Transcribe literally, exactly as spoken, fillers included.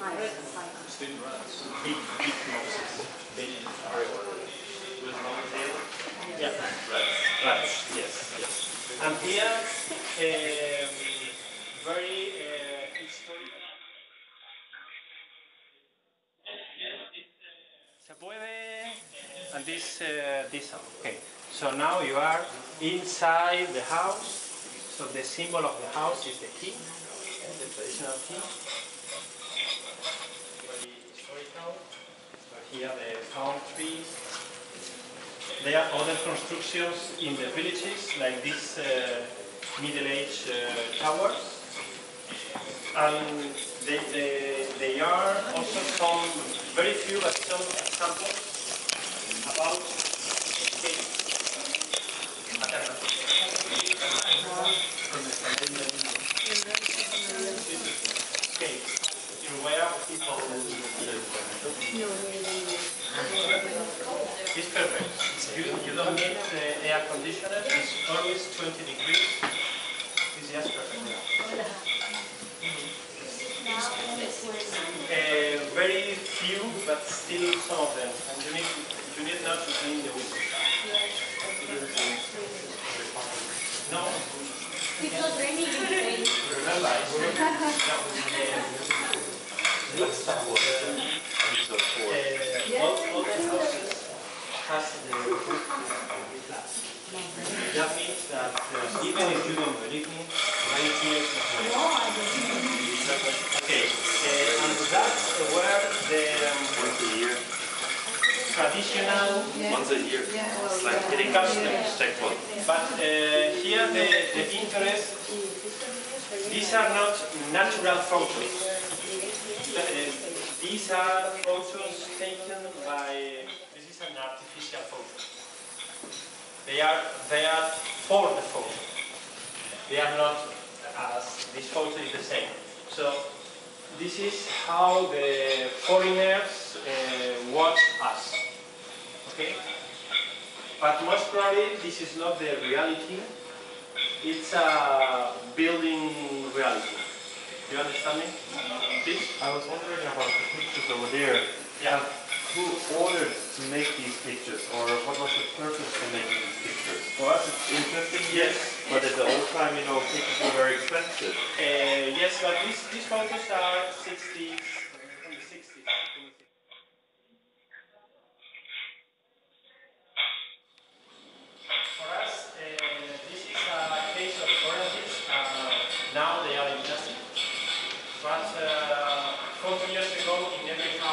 Big, big noses. Big, very orderly. With long tail? Yeah. Right. Right. Yes. Yes. And here, um, very uh, historical. Se puede. And this, uh, this. Okay. So now you are inside the house. So the symbol of the house is the key, the traditional key. Very historical. So here the palm trees. There are other constructions in the villages, like these uh, middle-age uh, towers. And they, they, they are also some, very few, but some examples about okay, where people it's perfect. You, you don't need uh, air conditioner. It's always twenty degrees. It's just perfect. Uh, very few, but still some of them. And you need, you need not to clean the windows. No. It was raining in Spain. Remember, I said, uh, all, all the houses has the roof flat. That means that uh, even if you don't believe me, many years okay, uh, and that's where the um, once a year. Traditional Yeah. Once a year. Yeah. It's like hitting customs. checkpoint. But uh, here the, the interest, these are not natural photos. Uh, these are photos taken by, this is an artificial photo. They are, they are for the photo. They are not as, this photo is the same. So this is how the foreigners uh, watch us. Okay? But most probably this is not the reality. It's a building reality. Do you understand me? Please? I was wondering about the pictures over there. Yeah. Who ordered to make these pictures, or what was the purpose for making these pictures? For us, it's interesting, yes. But at the old time, you know, pictures were very expensive. Uh, yes, but these, these photos are sixties, from the sixties. For us, uh, this is a case of oranges. Uh, now they are in plastic. But uh, forty years ago, in every